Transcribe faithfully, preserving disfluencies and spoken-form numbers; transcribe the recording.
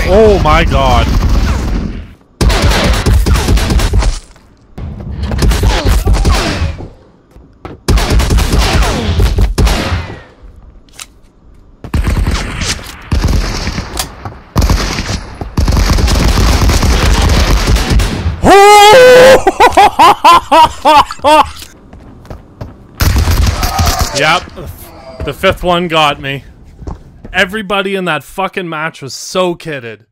Oh my god. Yep, the fifth one got me. Everybody in that fucking match was so kitted.